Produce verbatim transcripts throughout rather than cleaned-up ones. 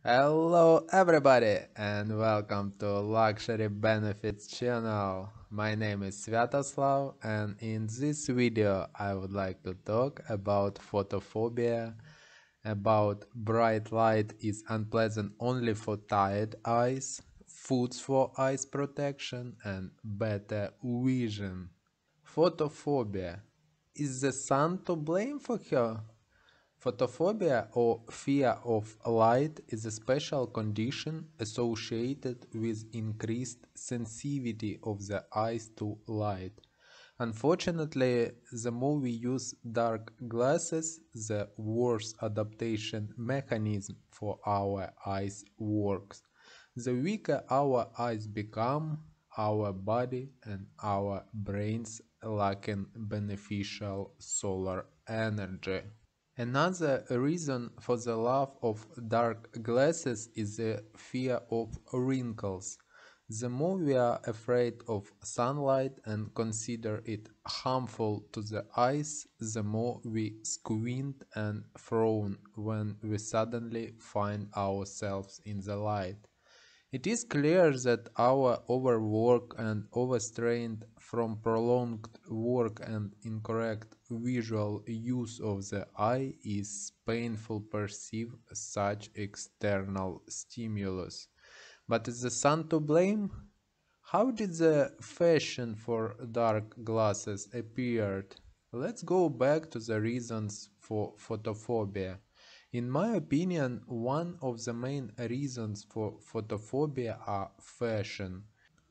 Hello everybody and welcome to Luxury Benefits channel. My name is Svyatoslav and in this video I would like to talk about photophobia, about bright light is unpleasant only for tired eyes, foods for eyes protection and better vision. Photophobia. Is the sun to blame for her? Photophobia or fear of light is a special condition associated with increased sensitivity of the eyes to light. Unfortunately, the more we use dark glasses, the worse adaptation mechanism for our eyes works. The weaker our eyes become, our body and our brains lacking beneficial solar energy. Another reason for the love of dark glasses is the fear of wrinkles. The more we are afraid of sunlight and consider it harmful to the eyes, the more we squint and frown when we suddenly find ourselves in the light. It is clear that our overwork and overstrain from prolonged work and incorrect visual use of the eye is painful to perceive such external stimulus. But is the sun to blame? How did the fashion for dark glasses appeared? Let's go back to the reasons for photophobia. In my opinion, one of the main reasons for photophobia are fashion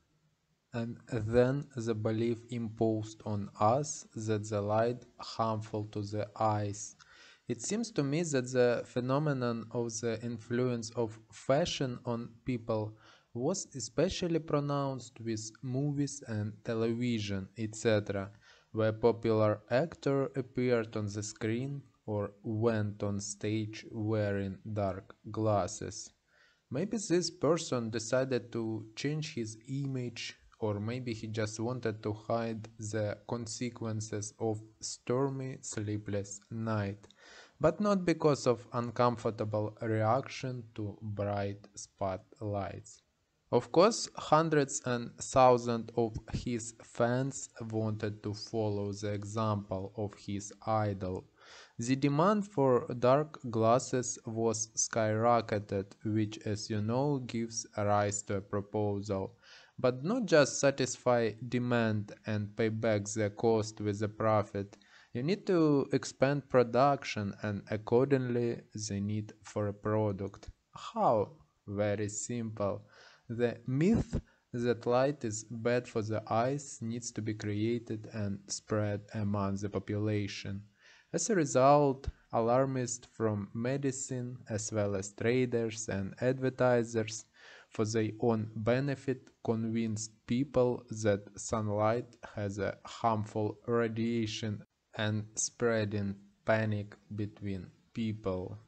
and then the belief imposed on us that the light harmful to the eyes. It seems to me that the phenomenon of the influence of fashion on people was especially pronounced with movies and television, et cetera, where popular actor appeared on the screen or went on stage wearing dark glasses. Maybe this person decided to change his image, or maybe he just wanted to hide the consequences of stormy, sleepless night, but not because of uncomfortable reaction to bright spotlights. Of course, hundreds and thousands of his fans wanted to follow the example of his idol. The demand for dark glasses was skyrocketed, which, as you know, gives rise to a proposal. But not just satisfy demand and pay back the cost with a profit. You need to expand production and accordingly the need for a product. How? Very simple. The myth that light is bad for the eyes needs to be created and spread among the population. As a result, alarmists from medicine as well as traders and advertisers for their own benefit convinced people that sunlight has a harmful radiation and spreading panic between people.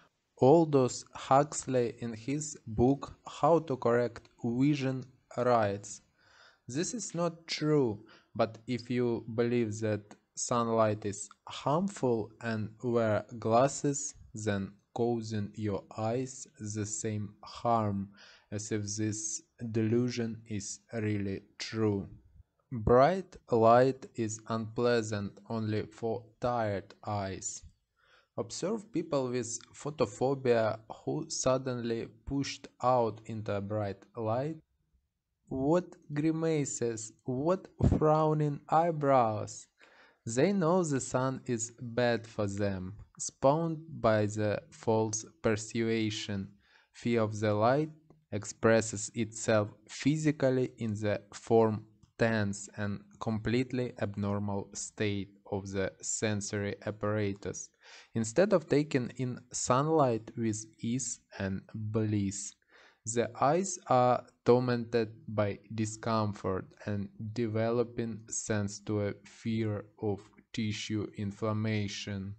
Aldous Huxley in his book How to Correct Vision writes, "This is not true, but if you believe that sunlight is harmful and wear glasses, then causing your eyes the same harm as if this delusion is really true." Bright light is unpleasant only for tired eyes. Observe people with photophobia who suddenly pushed out into bright light. What grimaces, what frowning eyebrows! They know the sun is bad for them, spawned by the false persuasion. Fear of the light expresses itself physically in the form tense and completely abnormal state of the sensory apparatus, instead of taking in sunlight with ease and bliss. The eyes are tormented by discomfort and developing sense to a fear of tissue inflammation.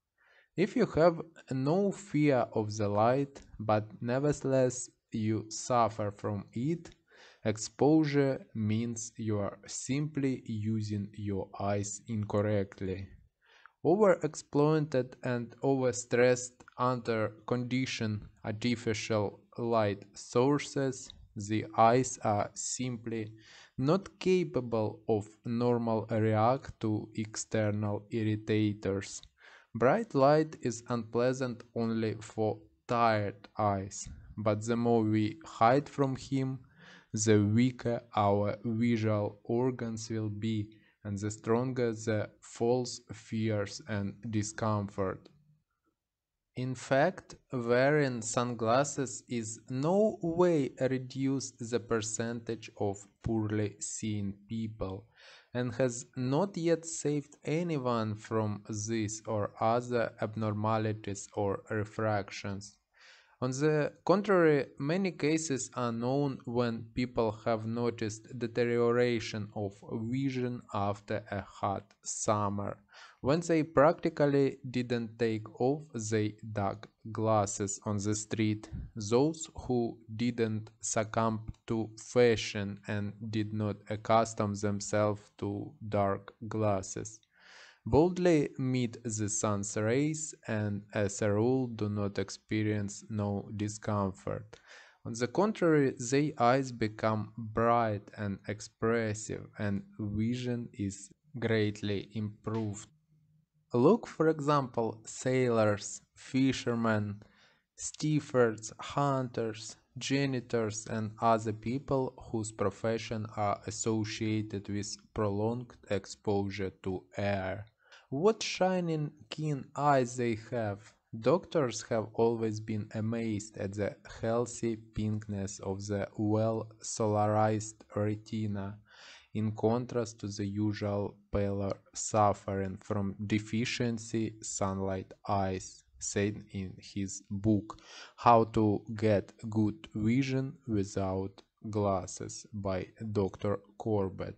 If you have no fear of the light, but nevertheless you suffer from it, exposure means you are simply using your eyes incorrectly. Overexploited and overstressed under conditioned artificial light sources, the eyes are simply not capable of normal react to external irritators. Bright light is unpleasant only for tired eyes, but the more we hide from him, the weaker our visual organs will be, and the stronger the false fears and discomfort. In fact, wearing sunglasses is no way reduce the percentage of poorly seeing people and has not yet saved anyone from this or other abnormalities or refractions. On the contrary, many cases are known when people have noticed deterioration of vision after a hot summer, when they practically didn't take off their dark glasses on the street. Those who didn't succumb to fashion and did not accustom themselves to dark glasses boldly meet the sun's rays and as a rule do not experience no discomfort. On the contrary, their eyes become bright and expressive and vision is greatly improved. Look, for example, sailors, fishermen, stewards, hunters, janitors, and other people whose profession are associated with prolonged exposure to air. What shining, keen eyes they have! Doctors have always been amazed at the healthy pinkness of the well solarized retina, in contrast to the usual pallor suffering from deficiency sunlight eyes, said in his book How to Get Good Vision Without Glasses by Doctor Corbett,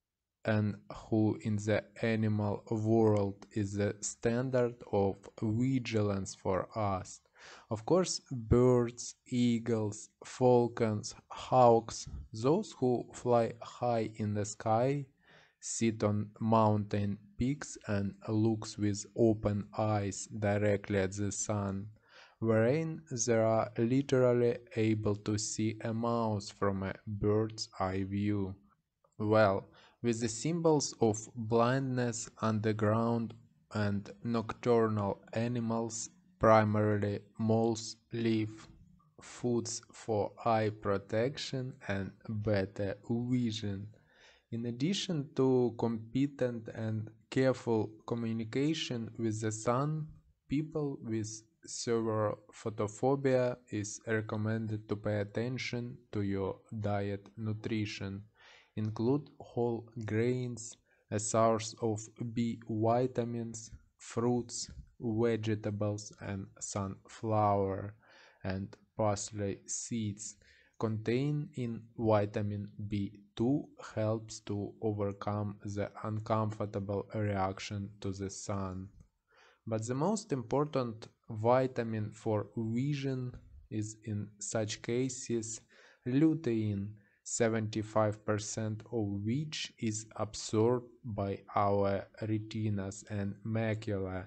and who in the animal world is the standard of vigilance for us. Of course, birds, eagles, falcons, hawks, those who fly high in the sky, sit on mountain peaks and looks with open eyes directly at the sun, wherein they are literally able to see a mouse from a bird's eye view. Well, with the symbols of blindness underground and nocturnal animals, primarily moles, leaf foods for eye protection and better vision. In addition to competent and careful communication with the sun, people with severe photophobia is recommended to pay attention to your diet nutrition. Include whole grains, a source of B vitamins, fruits, vegetables, and sunflower and parsley seeds contain in vitamin B two helps to overcome the uncomfortable reaction to the sun. But the most important vitamin for vision is in such cases lutein, seventy-five percent of which is absorbed by our retinas and macula.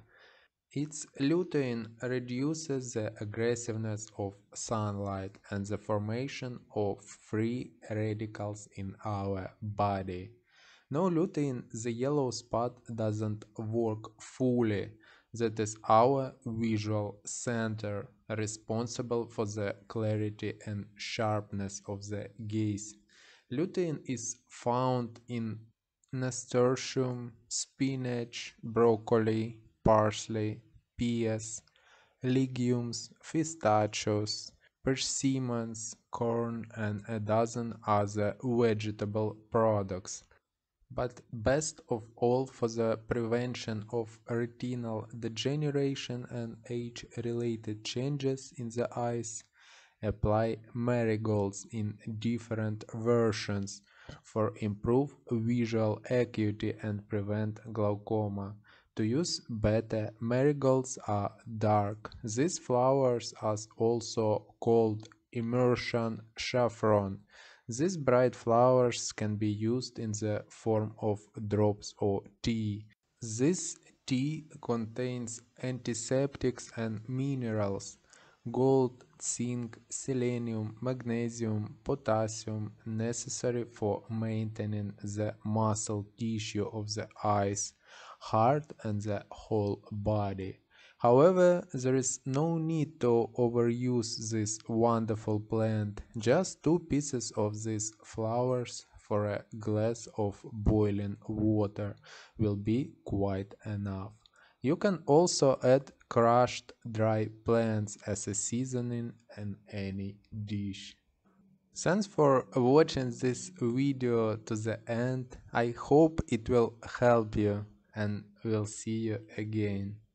Its lutein reduces the aggressiveness of sunlight and the formation of free radicals in our body. No lutein, the yellow spot doesn't work fully. That is our visual center, responsible for the clarity and sharpness of the gaze. Lutein is found in nasturtium, spinach, broccoli, parsley, peas, legumes, pistachios, persimmons, corn, and a dozen other vegetable products. But best of all, for the prevention of retinal degeneration and age-related changes in the eyes, apply marigolds in different versions for improved visual acuity and prevent glaucoma. To use better, marigolds are dark. These flowers are also called immersion saffron. These bright flowers can be used in the form of drops or tea. This Tea contains antiseptics and minerals: gold, zinc, selenium, magnesium, potassium, necessary for maintaining the muscle tissue of the eyes, heart, and the whole body. However, there is no need to overuse this wonderful plant. Just two pieces of these flowers for a glass of boiling water will be quite enough. You can also add crushed dry plants as a seasoning in any dish. Thanks for watching this video to the end. I hope it will help you, and we'll see you again.